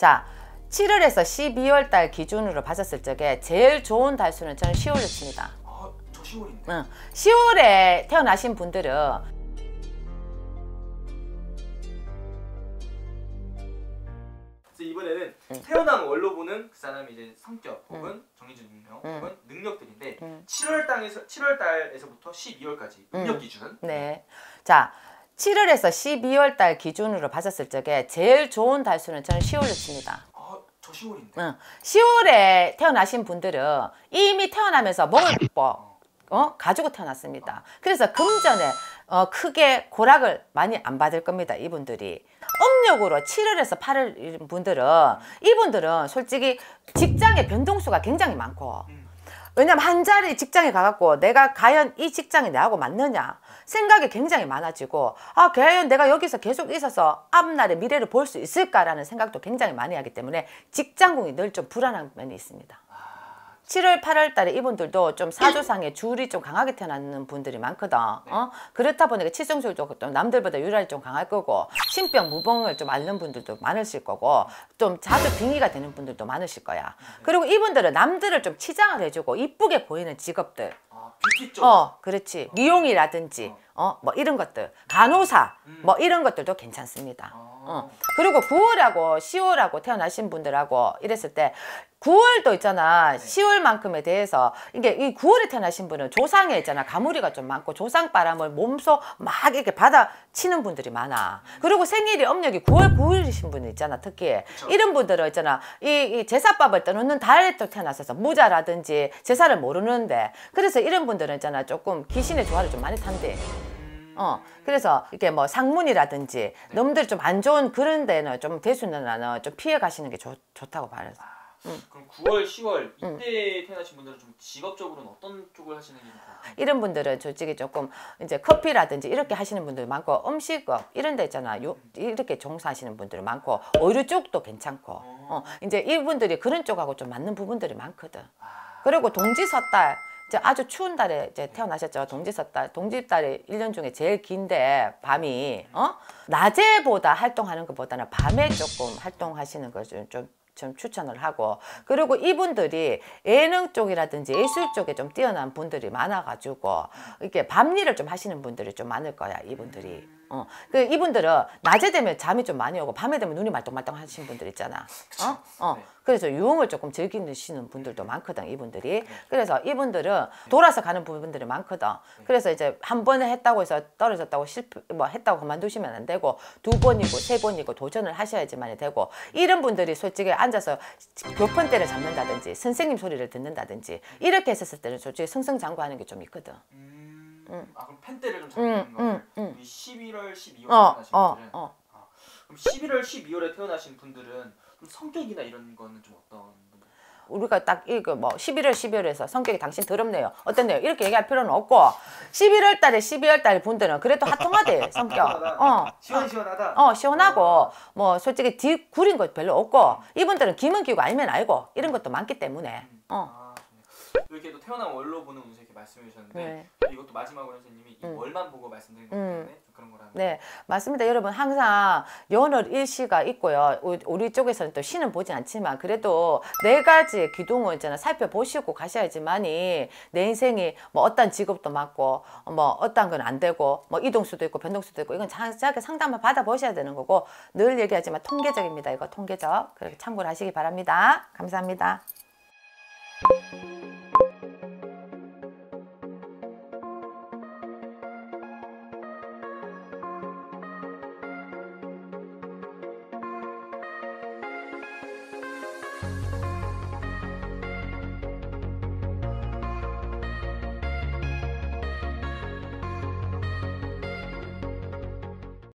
자, 7월에서 12월 달 기준으로 봤었을 적에 제일 좋은 달수는 저는 10월로 칩니다. 저 10월인데. 응. 10월에 태어나신 분들은 이번에는 태어난 월로 보는 그 사람의 이제 성격 혹은 정해진 운명 혹은 능력들인데 7월 달에서부터 12월까지 능력 기준. 네. 자, 7월에서 12월 달 기준으로 봤었을 적에 제일 좋은 달수는 저는 10월로 칩니다. 저 10월인데. 응. 10월에 태어나신 분들은 이미 태어나면서 먹을 법 가지고 태어났습니다. 그래서 금전에 크게 고락을 많이 안 받을 겁니다. 이분들이. 음력으로 7월에서 8월 분들은 이분들은 솔직히 직장의 변동수가 굉장히 많고 왜냐면 한 자리 직장에 가갖고 내가 과연 이 직장이 나하고 맞느냐 생각이 굉장히 많아지고 과연 내가 여기서 계속 있어서 앞날의 미래를 볼 수 있을까라는 생각도 굉장히 많이 하기 때문에 직장궁이 늘 좀 불안한 면이 있습니다. 7월, 8월 달에 이분들도 좀 사주상의 줄이 좀 강하게 태어나는 분들이 많거든. 그렇다 보니까 치성술도 또 남들보다 유랄이 좀 강할 거고 신병, 무병을 좀 앓는 분들도 많으실 거고 좀 자주 빙의가 되는 분들도 많으실 거야. 그리고 이분들은 남들을 좀 치장을 해주고 이쁘게 보이는 직업들. 뷰티 쪽. 그렇지. 미용이라든지 뭐 이런 것들, 간호사 뭐 이런 것들도 괜찮습니다. 그리고 9월하고 10월하고 태어나신 분들하고 이랬을 때 9월도 있잖아. 10월만큼에 대해서 이게 이 9월에 태어나신 분은 조상에 있잖아. 가무리가 좀 많고 조상바람을 몸소 막 이렇게 받아치는 분들이 많아. 그리고 생일이 음력이 9월 9일이신 분이 있잖아. 특히 그쵸. 이런 분들은 있잖아. 이 제사밥을 떠놓는 달에 또 태어났어서 무자라든지 제사를 모르는데 그래서 이런 분들은 있잖아. 조금 귀신의 조화를 좀 많이 탄대. 그래서 이게 뭐 상문이라든지 놈들 좀 안 좋은 그런 데는 좀 대수는 나는 좀 피해 가시는 게 좋다고 봐요. 그럼 9월, 10월 이때 태어나신 분들은 좀 직업적으로는 어떤 쪽을 하시는 게 좋을까요? 이런 분들은 솔직히 조금 이제 커피라든지 이렇게 하시는 분들 많고 음식업 이런 데 있잖아. 이렇게 종사하시는 분들이 많고 의류 쪽도 괜찮고 이제 이분들이 그런 쪽하고 좀 맞는 부분들이 많거든. 그리고 동지섣달 이제 아주 추운 달에 이제 태어나셨죠. 동지섣달, 동지달이 1년 중에 제일 긴데 밤이 낮에보다 활동하는 것보다는 밤에 조금 활동하시는 것을 좀 추천을 하고 그리고 이분들이 예능 쪽이라든지 예술 쪽에 좀 뛰어난 분들이 많아가지고 이렇게 밤일을 좀 하시는 분들이 좀 많을 거야. 이분들이 이분들은 낮에 되면 잠이 좀 많이 오고 밤에 되면 눈이 말똥말똥 하시는 분들 있잖아. 그래서 유흥을 조금 즐기시는 분들도 많거든. 이분들이. 그래서 이분들은 돌아서 가는 부분들이 많거든. 그래서 이제 한 번에 했다고 해서 떨어졌다고 했다고 그만두시면 안 되고 2번이고 3번이고 도전을 하셔야지만 되고 이런 분들이 솔직히 앉아서 교편대를 잡는다든지 선생님 소리를 듣는다든지 이렇게 했었을 때는 솔직히 승승장구하는 게 좀 있거든. 그럼 펜대를 좀 잡는 거를 11월, 12월에 태어나신 분들은 그럼 11월, 12월에 태어나신 분들은 좀 성격이나 이런 거는 좀 어떤 분들? 우리가 딱 이거 뭐 11월, 12월에서 성격이 당신 더럽네요. 어떻네요. 이렇게 얘기할 필요는 없고 11월 달에 12월 달 분들은 그래도 핫통하대. 성격. 시원시원하다. 시원하고 뭐 솔직히 뒤 구린 것 별로 없고 이분들은 기면 기고 알면 알고 이런 것도 많기 때문에 이렇게 또 태어난 월로 보는 운세 이렇게 말씀해 주셨는데 이것도 마지막으로 선생님이 이 월만 보고 말씀드린 거기 때문에 좀 그런 거라. 네, 맞습니다. 여러분 항상 연월 일시가 있고요. 우리 쪽에서는 또 시는 보진 않지만 그래도 4가지의 기둥을 있잖아 살펴보시고 가셔야지만이 내 인생이 뭐 어떤 직업도 맞고 뭐 어떤 건 안 되고 뭐 이동수도 있고 변동수도 있고 이건 자세하게 상담을 받아보셔야 되는 거고 늘 얘기하지만 통계적입니다. 이거 통계적. 그렇게 참고를 하시기 바랍니다. 감사합니다.